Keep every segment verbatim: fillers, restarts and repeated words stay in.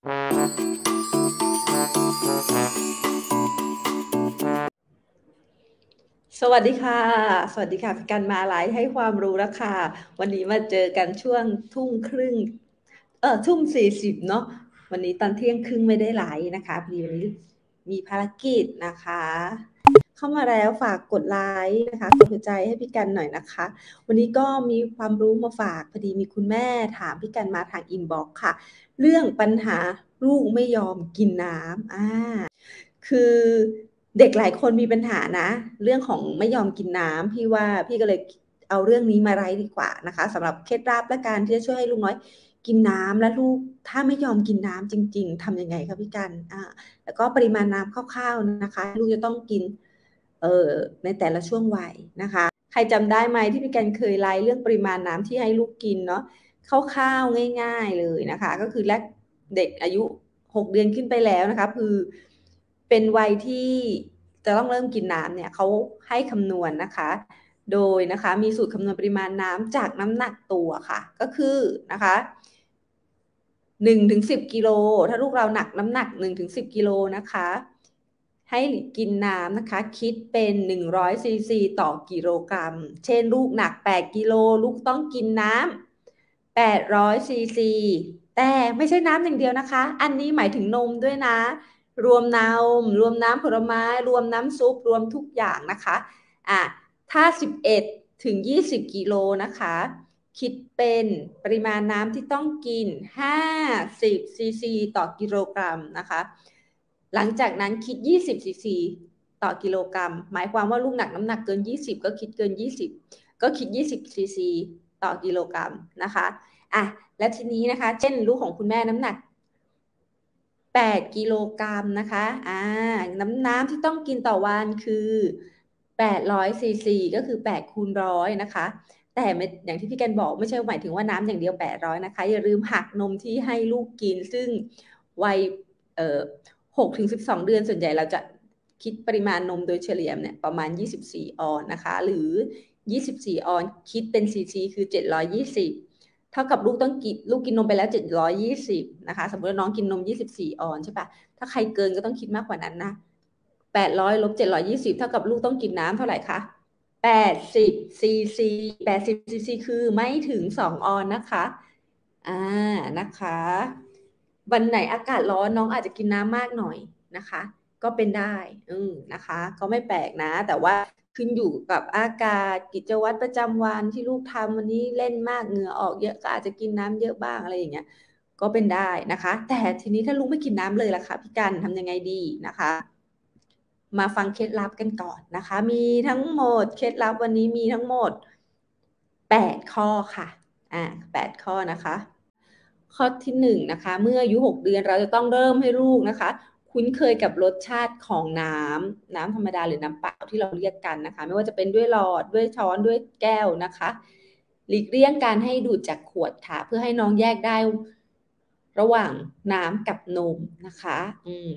สวัสดีค่ะ สวัสดีค่ะพี่กันมาไลฟ์ให้ความรู้แล้วค่ะ วันนี้มาเจอกันช่วงทุ่มครึ่ง เออทุ่มสี่สิบเนาะวันนี้ตอนเที่ยงครึ่งไม่ได้ไลฟ์นะคะพอดีวันนี้มีภารกิจนะคะ เข้ามาแล้วฝากกดไลค์นะคะกดหัวใจให้พี่กันหน่อยนะคะ วันนี้ก็มีความรู้มาฝากพอดีมีคุณแม่ถามพี่กันมาทางอินบ็อกซ์ค่ะ เรื่องปัญหาลูกไม่ยอมกินน้ำอ่า คือเด็กหลายคนมีปัญหานะเรื่องของไม่ยอมกินน้ำพี่ว่าพี่ก็เลยเอาเรื่องนี้มาไลฟ์ดีกว่านะคะสำหรับเคล็ดลับและการที่จะช่วยให้ลูกน้อยกินน้ำและลูกถ้าไม่ยอมกินน้ำจริงๆทำยังไงคะพี่กันอ่าแล้วก็ปริมาณน้ำคร่าวๆนะคะลูกจะต้องกินเอ่อในแต่ละช่วงวัยนะคะใครจำได้ไหมที่พี่กันเคยไลฟ์เรื่องปริมาณน้ำที่ให้ลูกกินเนาะคร่าวๆง่ายๆเลยนะคะก็คือแรกเด็กอายุหกเดือนขึ้นไปแล้วนะคะคือเป็นวัยที่จะต้องเริ่มกินน้ำเนี่ยเขาให้คำนวณนะคะโดยนะคะมีสูตรคำนวณปริมาณน้ำจากน้ำหนักตัวค่ะก็คือนะคะหนึ่งถึงสิบกิโลถ้าลูกเราหนักน้ำหนักหนึ่งถึงสิบกิโลนะคะให้กินน้ำนะคะคิดเป็นหนึ่งร้อยซีซีต่อกิโลกรัมเช่นลูกหนักแปดกิโลลูกต้องกินน้ำแปดร้อยซีซีแต่ไม่ใช่น้ำอย่างเดียวนะคะอันนี้หมายถึงนมด้วยนะรวมนมรวมน้ำผลไม้รวมน้ำซุปรวมทุกอย่างนะคะอ่ะถ้าสิบเอ็ดถึงยี่สิบกิโลนะคะคิดเป็นปริมาณน้ำที่ต้องกินห้าสิบซีซีต่อกิโลกรัมนะคะหลังจากนั้นคิดยี่สิบซีซีต่อกิโลกรัมหมายความว่าลูกหนักน้ำหนักเกินยี่สิบก็คิดเกินยี่สิบก็คิดยี่สิบซีซีต่อกิโลกรัมนะคะอ่ะและทีนี้นะคะเช่นลูกของคุณแม่น้ำหนักแปดกิโลกรัมนะคะอ่าน้ำน้ำที่ต้องกินต่อวันคือแปดร้อยซีซีก็คือแปดคูณร้อยนะคะแต่อย่างที่พี่แกนบอกไม่ใช่หมายถึงว่าน้ำอย่างเดียวแปดร้อยนะคะอย่าลืมหักนมที่ให้ลูกกินซึ่งวัยเอ่อหกถึงสิบสองเดือนส่วนใหญ่เราจะคิดปริมาณนมโดยเฉลี่ยเนี่ยประมาณยี่สิบสี่ออนนะคะหรือยี่สิบสี่ออนคิดเป็นซีซีคือเจ็ดร้อยยี่สิบเท่ากับลูกต้องกินลูกกินนมไปแล้วเจ็ดร้อยยี่สิบนะคะสมมติว่าน้องกินนมยี่สิบสี่ออนใช่ปะถ้าใครเกินก็ต้องคิดมากกว่านั้นนะแปดร้อยลบเจ็ดร้อยยี่สิบเท่ากับลูกต้องกินน้ำเท่าไหร่คะแปดสิบซีซีแปดสิบซีซีคือไม่ถึงสองออนนะคะอ่านะคะวันไหนอากาศร้อนน้องอาจจะกินน้ำมากหน่อยนะคะก็เป็นได้อืมนะคะก็ไม่แปลกนะแต่ว่าขึ้นอยู่กับอากาศกิจวัตรประจำวันที่ลูกทำวันนี้เล่นมากเหงื่อออกเยอะก็อาจจะกินน้ำเยอะบ้างอะไรอย่างเงี้ยก็เป็นได้นะคะแต่ทีนี้ถ้าลูกไม่กินน้ำเลยล่ะคะพี่กันทำยังไงดีนะคะมาฟังเคล็ดลับกันก่อนนะคะมีทั้งหมดเคล็ดลับวันนี้มีทั้งหมดแปดข้อค่ะอ่าแปดข้อนะคะ ข้อที่หนึ่งนะคะเมื่ออายุหกเดือนเราจะต้องเริ่มให้ลูกนะคะคุ้นเคยกับรสชาติของน้ำน้ำธรรมดาหรือน้ำเปล่าที่เราเรียกกันนะคะไม่ว่าจะเป็นด้วยหลอดด้วยช้อนด้วยแก้วนะคะหลีกเลี่ยงการให้ดูดจากขวดค่ะเพื่อให้น้องแยกได้ระหว่างน้ำกับนมนะคะอืม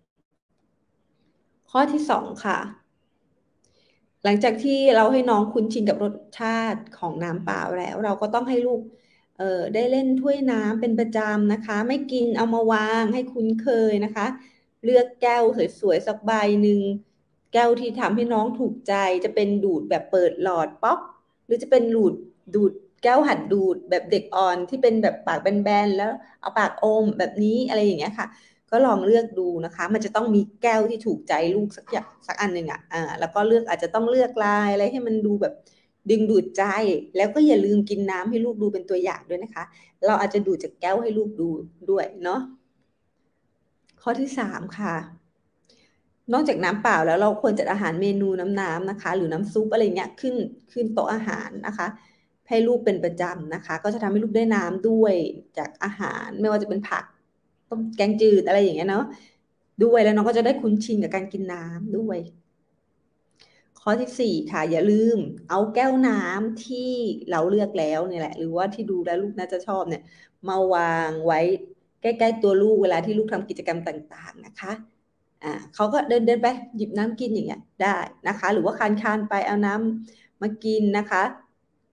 ข้อที่สองค่ะหลังจากที่เราให้น้องคุ้นชินกับรสชาติของน้ำเปล่าแล้วเราก็ต้องให้ลูก เอ่อได้เล่นถ้วยน้ำเป็นประจำนะคะไม่กินเอามาวางให้คุ้นเคยนะคะเลือกแก้วสวยๆสักใบหนึ่งแก้วที่ทำให้น้องถูกใจจะเป็นดูดแบบเปิดหลอดป๊อกหรือจะเป็นดูดดูดแก้วหัดดูดแบบเด็กอ่อนที่เป็นแบบปากแบนๆแล้วเอาปากอมแบบนี้อะไรอย่างเงี้ยค่ะก็ลองเลือกดูนะคะมันจะต้องมีแก้วที่ถูกใจลูกสักอย่างสักอันหนึ่งอ่ะอ่าแล้วก็เลือกอาจจะต้องเลือกลายอะไรให้มันดูแบบ ดึงดูดใจแล้วก็อย่าลืมกินน้ำให้ลูกดูเป็นตัวอย่างด้วยนะคะเราอาจจะดูดจากแก้วให้ลูกดูด้วยเนาะข้อที่สามค่ะนอกจากน้ำเปล่าแล้วเราควรจัดอาหารเมนูน้ำน้ำนะคะหรือน้ำซุปอะไรเงี้ยขึ้นขึ้นโต๊ะอาหารนะคะให้ลูกเป็นประจำนะคะก็จะทำให้ลูกได้น้ำด้วยจากอาหารไม่ว่าจะเป็นผักต้มแกงจืดอะไรอย่างเงี้ยเนาะด้วยแล้วน้องก็จะได้คุ้นชินกับการกินน้ำด้วย ข้อที่สี่ค่ะอย่าลืมเอาแก้วน้ำที่เราเลือกแล้วเนี่ยแหละหรือว่าที่ดูแล้วลูกน่าจะชอบเนี่ยมาวางไว้ใกล้ๆตัวลูกเวลาที่ลูกทำกิจกรรมต่างๆนะคะอ่าเขาก็เดินเดินไปหยิบน้ำกินอย่างเงี้ยได้นะคะหรือว่าคานคานไปเอาน้ำมากินนะคะ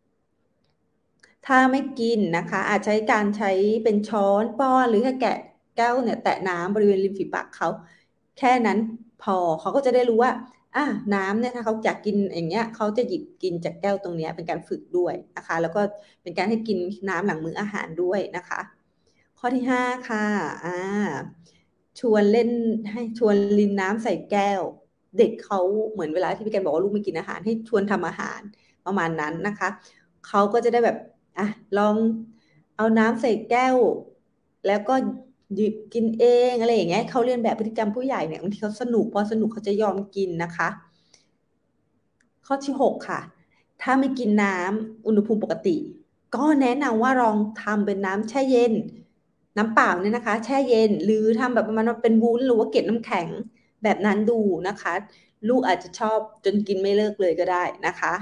ถ้าไม่กินนะคะอาจใช้การใช้เป็นช้อนป้อนหรือแค่แกะแก้วเนี่ยแตะน้ำบริเวณริมฝีปากเขาแค่นั้นพอเขาก็จะได้รู้ว่าอ่ะน้ำเนี่ยถ้าเขาอยากกินอย่างเงี้ยเขาจะหยิบกินจากแก้วตรงเนี้ยเป็นการฝึกด้วยนะคะแล้วก็เป็นการให้กินน้ำหลังมื้ออาหารด้วยนะคะข้อที่ห้าค่ะอ่าชวนเล่นให้ชวนรินน้ำใส่แก้วเด็กเขาเหมือนเวลาที่พี่แกบอกว่าลูกไม่กินอาหารให้ชวนทำอาหารประมาณนั้นนะคะเขาก็จะได้แบบอ่ะลองเอาน้ำใส่แก้วแล้วก็หยิบกินเองอะไรอย่างเงี้ยเขาเรียนแบบพฤติกรรมผู้ใหญ่เนี่ยบางทีเขาสนุกพอสนุกเขาจะยอมกินนะคะข้อที่หกค่ะถ้าไม่กินน้ำอุณหภูมิปกติก็แนะนำว่าลองทำเป็นน้ำแช่เย็นน้ำเปล่าเนี่ยนะคะแช่เย็นหรือทำแบบประมาณว่าเป็นวุ้นหรือว่าเกล็ดน้ำแข็งแบบนั้นดูนะคะลูกอาจจะชอบจนกินไม่เลิกเลยก็ได้นะคะ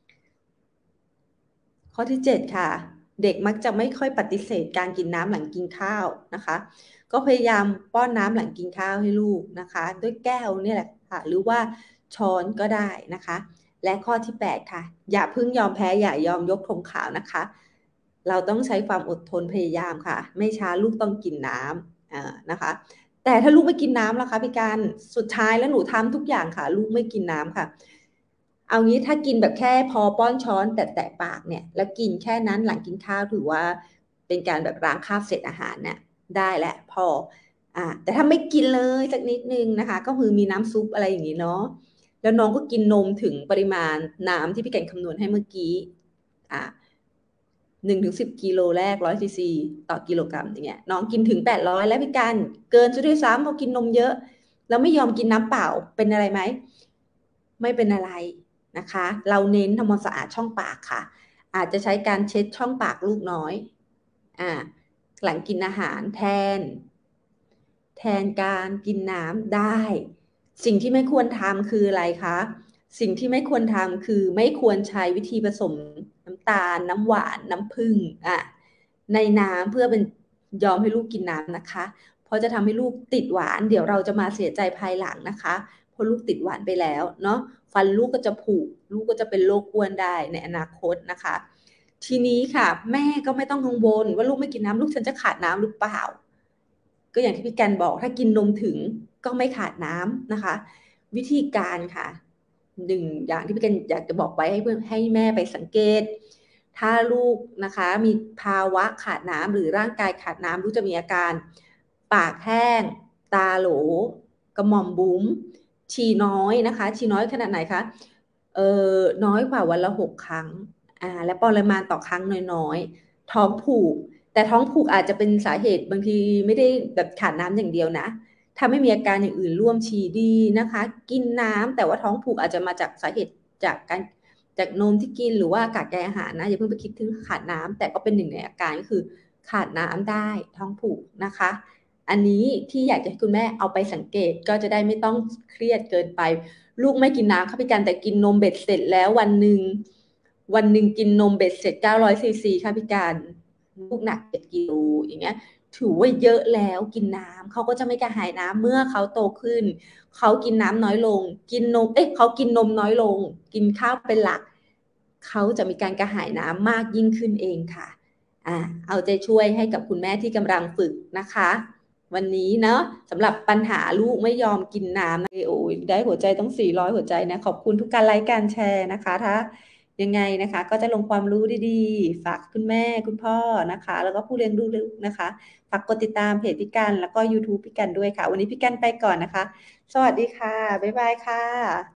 ข้อที่เจ็ดค่ะเด็กมักจะไม่ค่อยปฏิเสธการกินน้ำหลังกินข้าวนะคะก็พยายามป้อนน้ำหลังกินข้าวให้ลูกนะคะด้วยแก้วเนี่ยแหละค่ะหรือว่าช้อนก็ได้นะคะและข้อที่แปดค่ะอย่าเพิ่งยอมแพ้อย่ายอมยกธงขาวนะคะเราต้องใช้ความอดทนพยายามค่ะไม่ช้าลูกต้องกินน้ำอ่านะคะแต่ถ้าลูกไม่กินน้ำล่ะคะพี่การสุดท้ายแล้วหนูทำทุกอย่างค่ะลูกไม่กินน้ำค่ะ เอางี้ถ้ากินแบบแค่พอป้อนช้อนแตะๆปากเนี่ยแล้วกินแค่นั้นหลังกินข้าวถือว่าเป็นการแบบล้างคราบเศษอาหารเนี่ยได้แหละพออ่าแต่ถ้าไม่กินเลยสักนิดนึงนะคะก็คือมีน้ำซุปอะไรอย่างนี้เนาะแล้วน้องก็กินนมถึงปริมาณน้ำที่พี่แก่งคำนวณให้เมื่อกี้อ่าหนึ่งถึงสิบกิโลแรกร้อยซีซีต่อกิโลกรัมอย่างเงี้ยน้องกินถึงแปดร้อยแล้วพี่การเกินซะด้วยซ้ำเพราะกินนมเยอะแล้วไม่ยอมกินน้ำเปล่าเป็นอะไรไหมไม่เป็นอะไร นะคะเราเน้นทำความสะอาดช่องปากค่ะอาจจะใช้การเช็ดช่องปากลูกน้อยอ่าหลังกินอาหารแทนแทนการกินน้ำได้สิ่งที่ไม่ควรทำคืออะไรคะสิ่งที่ไม่ควรทำคือไม่ควรใช้วิธีผสมน้ำตาลน้ำหวานน้ำผึ้งอ่ะในน้ำเพื่อเป็นยอมให้ลูกกินน้ำนะคะเพราะจะทำให้ลูกติดหวานเดี๋ยวเราจะมาเสียใจภายหลังนะคะเพราะลูกติดหวานไปแล้วเนาะ ฟันลูกก็จะผุลูกก็จะเป็นโรคอ้วนได้ในอนาคตนะคะทีนี้ค่ะแม่ก็ไม่ต้องกังวลว่าลูกไม่กินน้ำลูกฉันจะขาดน้ำหรือเปล่าก็อย่างที่พี่กันบอกถ้ากินนมถึงก็ไม่ขาดน้ำนะคะวิธีการค่ะหนึ่งอย่างที่พี่กันอยากจะบอกไว้ให้เพื่อนให้แม่ไปสังเกตถ้าลูกนะคะมีภาวะขาดน้ำหรือร่างกายขาดน้ำลูกจะมีอาการปากแห้งตาโหลกระหม่อมบุ๋ม ฉี่น้อยนะคะฉี่น้อยขนาดไหนคะเออน้อยกว่าวันละหกครั้งอ่าและปริมาณต่อครั้งน้อยๆท้องผูกแต่ท้องผูกอาจจะเป็นสาเหตุบางทีไม่ได้แบบขาดน้ำอย่างเดียวนะถ้าไม่มีอาการอย่างอื่นร่วมฉี่ดีนะคะกินน้ำแต่ว่าท้องผูกอาจจะมาจากสาเหตุจากการจากนมที่กินหรือว่าขาดแคลนอาหารนะอย่าเพิ่งไปคิดถึงขาดน้ำแต่ก็เป็นหนึ่งในอาการก็คือขาดน้ำได้ท้องผูกนะคะ อันนี้ที่อยากจะให้คุณแม่เอาไปสังเกตก็จะได้ไม่ต้องเครียดเกินไปลูกไม่กินน้ำค่ะพี่กันแต่กินนมเบ็ดเสร็จแล้ววันหนึ่งวันหนึ่งกินนมเบ็ดเสร็จเก้าร้อยซีซีค่ะพี่กันลูกหนักเจ็ดกิโลอย่างเงี้ยถือว่าเยอะแล้วกินน้ำเขาก็จะไม่กระหายน้ำเมื่อเขาโตขึ้นเขากินน้ำน้อยลงกินนมเอ๊ะเขากินนมน้อยลงกินข้าวเป็นหลักเขาจะมีการกระหายน้ำมากยิ่งขึ้นเองค่ะอ่าเอาใจช่วยให้กับคุณแม่ที่กำลังฝึกนะคะ วันนี้เนาะสำหรับปัญหาลูกไม่ยอมกินน้ำนะโอ้ยได้หัวใจต้องสี่ร้อยหัวใจนะขอบคุณทุกการไลค์การแชร์นะคะถ้ายังไงนะคะก็จะลงความรู้ดีๆฝากคุณแม่คุณพ่อนะคะแล้วก็ผู้เลี้ยงดูลูกนะคะฝากกดติดตามเพจพี่กันแล้วก็ ยูทูบ พี่กันด้วยค่ะวันนี้พี่กันไปก่อนนะคะสวัสดีค่ะบ๊ายบายค่ะ